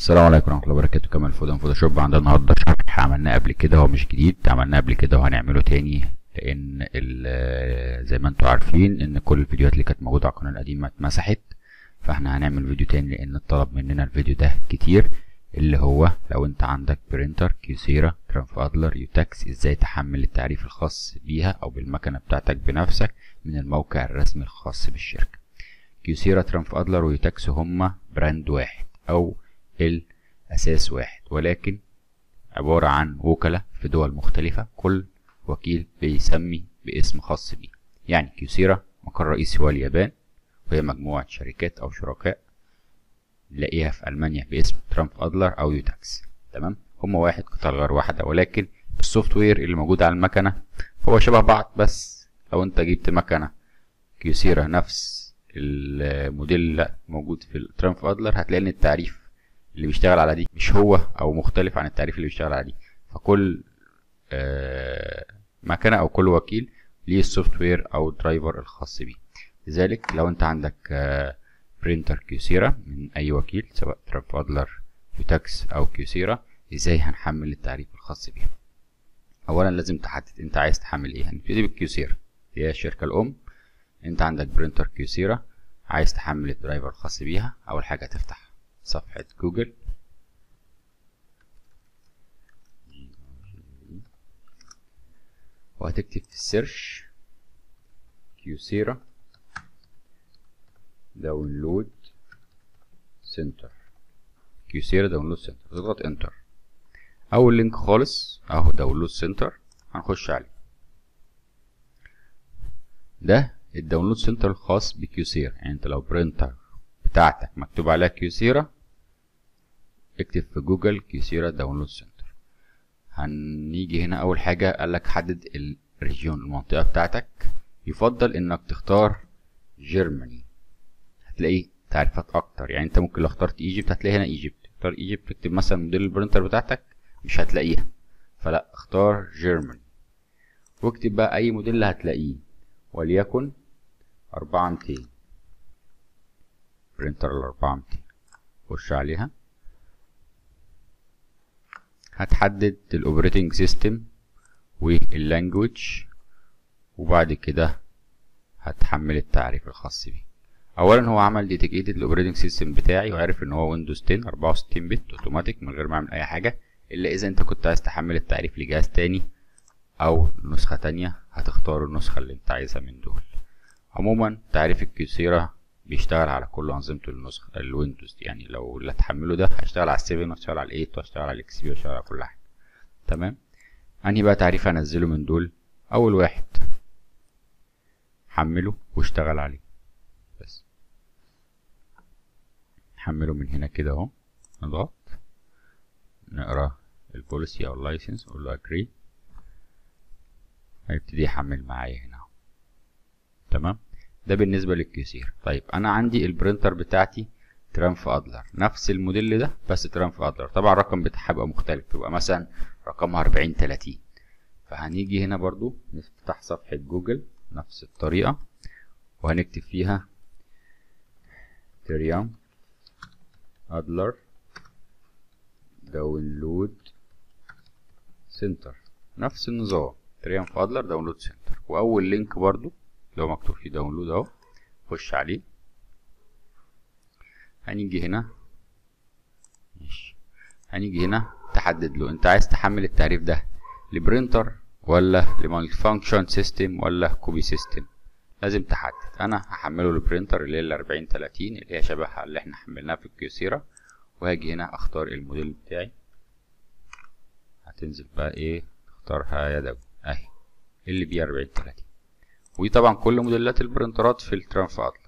السلام عليكم ورحمة الله وبركاته. كمال فودن فوتوشوب. عندنا النهارده شرح عملناه قبل كده، هو مش جديد، عملناه قبل كده وهنعمله تاني لأن زي ما انتوا عارفين إن كل الفيديوهات اللي كانت موجودة على القناة القديمة اتمسحت، فاحنا هنعمل فيديو تاني لأن اتطلب مننا الفيديو ده كتير، اللي هو لو انت عندك برينتر كيوسيرا ترامف أدلر يوتاكس ازاي تحمل التعريف الخاص بيها أو بالمكنة بتاعتك بنفسك من الموقع الرسمي الخاص بالشركة. كيوسيرا ترامف أدلر ويوتاكس هما براند واحد أو الأساس واحد، ولكن عبارة عن وكلاء في دول مختلفة، كل وكيل بيسمي باسم خاص بيه. يعني كيوسيرا مقر رئيسي هو اليابان، وهي مجموعة شركات أو شركاء نلاقيها في ألمانيا باسم ترامف أدلر أو يوتاكس. تمام، هما واحد قطع غير واحدة، ولكن السوفت وير اللي موجود على المكنة هو شبه بعض. بس لو انت جبت مكنة كيوسيرا نفس الموديل موجود في الترامف أدلر، هتلاقي ان التعريف اللي بيشتغل على دي مش هو او مختلف عن التعريف اللي بيشتغل على دي. فكل مكنه او كل وكيل ليه السوفت وير او الدرايفر الخاص بيه. لذلك لو انت عندك برينتر كيوسيرا من اي وكيل سواء ترامف أدلر يوتاكس او كيوسيرا، ازاي هنحمل التعريف الخاص بيها؟ اولا لازم تحدد انت عايز تحمل ايه. هنبتدي بالكيوسيرا، هي الشركه الام. انت عندك برينتر كيوسيرا عايز تحمل الدرايفر الخاص بيها. اول حاجه تفتح صفحة جوجل وهتكتب في السيرش كيوسيرا داونلود سنتر. كيوسيرا داونلود سنتر، تضغط انتر. اول لينك خالص اهو داونلود سنتر، هنخش عليه. ده الداونلود سنتر الخاص بكيوسيرا. يعني انت لو برينتر بتاعتك مكتوب عليها كيوسيرا، اكتب في جوجل كيوسيرا داونلود سنتر. هنيجي هنا اول حاجة قالك حدد الريجيون المنطقة بتاعتك. يفضل انك تختار جيرماني، هتلاقي تعريفات اكتر. يعني انت ممكن لو اخترت ايجيبت هتلاقي هنا ايجيبت، اختار ايجيبت تكتب مثلا موديل البرينتر بتاعتك مش هتلاقيها، فلا اختار جيرماني واكتب بقى اي موديل اللي هتلاقيه، وليكن 4200 برينتر ال 4200. خش عليها، هتحدد الاوبريتنج سيستم واللانجوج، وبعد كده هتحمل التعريف الخاص بيه. اولا هو عمل ديتيكيتد الاوبريتنج سيستم بتاعي وعرف ان هو ويندوز 10 64 بت اوتوماتيك من غير ما اعمل اي حاجه، الا اذا انت كنت عايز تحمل التعريف لجهاز تاني او نسخه تانية هتختار النسخه اللي انت عايزها من دول. عموما تعريف الكيوسيرا بيشتغل على كل انظمه النسخه الويندوز، يعني لو اللي هتحمله ده هشتغل على 7 وهشتغل على 8 وهشتغل على الاكس بي وهشتغل على كل حاجه. تمام، انهي بقى تعريف هنزله من دول؟ اول واحد حمله واشتغل عليه، بس حمله من هنا كده اهو. نضغط نقرا البوليسي او اللايسنس، اقول له اجري، هيبتدي يحمل معايا هنا. تمام، ده بالنسبه للكيوسيرا. طيب انا عندي البرينتر بتاعتي ترامف أدلر نفس الموديل ده بس ترامف أدلر، طبعا الرقم بتاعها هيبقى مختلف، يبقى مثلا رقمها 4030. فهنيجي هنا برضو نفتح صفحة جوجل نفس الطريقة وهنكتب فيها ترامف أدلر داونلود سنتر، نفس النظام ترامف أدلر داونلود سنتر. وأول لينك برضو لو مكتوب فيه داونلود اهو، خش عليه. هنيجي هنا تحدد له انت عايز تحمل التعريف ده لبرينتر ولا لمالتي فانكشن سيستم ولا كوبي سيستم. لازم تحدد. انا هحمله للبرينتر اللي هي ال 4030 اللي هي شبهها اللي احنا حملناها في الكيوسيرا، وهاجي هنا اختار الموديل بتاعي. هتنزل بقى ايه، تختارها يدوي اهي اللي بي 4030. ودي طبعا كل موديلات البرينترات في الترامف أدلر.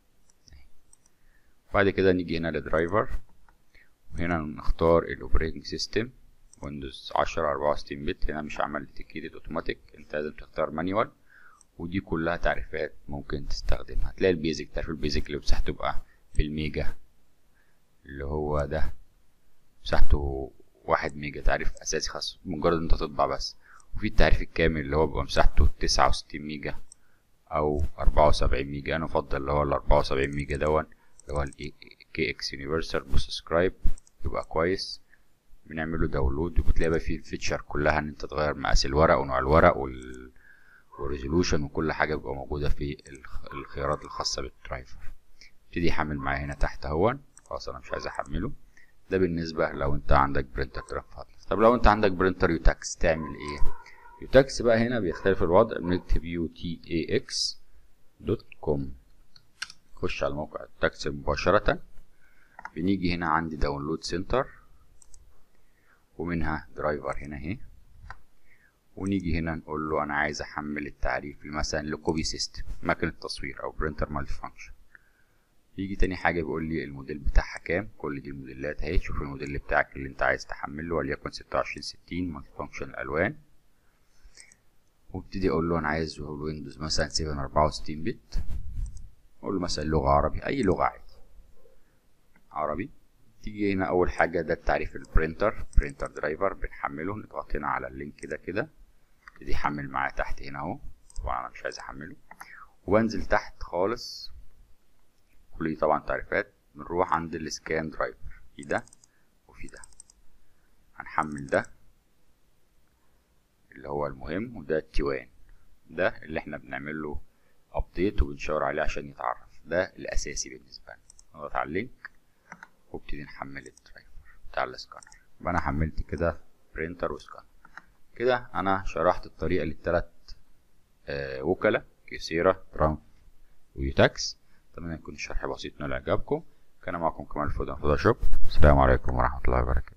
بعد كده نيجي هنا لدرايفر، وهنا نختار الاوبريتنج سيستم ويندوز 10 64 بت. هنا مش عمل ديتيكيتد اوتوماتيك، انت لازم تختار مانيوال. ودي كلها تعريفات ممكن تستخدمها. هتلاقي البيزك، تعرف البيزك اللي مساحته تبقى بالميجا، اللي هو ده مساحته 1 ميجا، تعريف اساسي خاص مجرد انت تطبع بس. وفي التعريف الكامل اللي هو بيبقى مساحته 69 ميجا او 74 ميجا. انا افضل اللي هو ال 74 ميجا دون اللي هو ال KX Universal. بص سكرايب يبقى كويس، بنعمله داونلود وبتلاقي بقى فيه الفيتشر كلها ان انت تغير مقاس الورق ونوع الورق والريزولوشن وكل حاجه بيبقى موجوده في الخيارات الخاصه بالدرايفر. ابتدي يحمل معايا هنا تحت اهون. خلاص انا مش عايز احمله. ده بالنسبه لو انت عندك برينتر ترفع. طب لو انت عندك برينتر يوتاكس تعمل ايه؟ يوتاكس بقى هنا بيختلف الوضع. بنكتب utax.com، خش على موقع يوتاكس مباشره. بنيجي هنا عندي داونلود سنتر ومنها درايفر هنا اهي، ونيجي هنا نقول له انا عايز احمل التعريف مثلا لكوبي سيستم ماكينه تصوير او برينتر مالتي فانكشن. يجي تاني حاجه بيقول لي الموديل بتاعها كام. كل دي الموديلات اهي. شوف الموديل بتاعك اللي انت عايز تحمله، وليكن 2660 مالتي فانكشن الالوان، وابتدي اقول له انا عايز ويندوز مثلا 764 بت. اقول له مثلا لغه عربي، اي لغه عادي عربي. تيجي هنا اول حاجه ده التعريف البرينتر، برينتر درايفر، بنحمله. نضغط هنا على اللينك كده كده، ابتدي يحمل معايا تحت هنا اهو. طبعا انا مش عايز احمله، وبنزل تحت خالص. كل دي طبعا تعريفات. بنروح عند السكان درايفر، في ده وفي ده. هنحمل ده اللي هو المهم، وده التيوان، ده اللي احنا بنعمل له ابديت وبنشاور عليه عشان يتعرف. ده الاساسي بالنسبه لنا. نضغط على اللينك وابتدي نحمل الدرايفر بتاع السكانر. يبقى انا حملت كده برينتر وسكانر. كده انا شرحت الطريقه للثلاث وكلاء كيسيرا، ترامب، ويوتاكس. اتمنى يكون الشرح بسيط ونال اعجابكم. كان معكم كمال فودان فوتوشوب. السلام عليكم ورحمه الله وبركاته.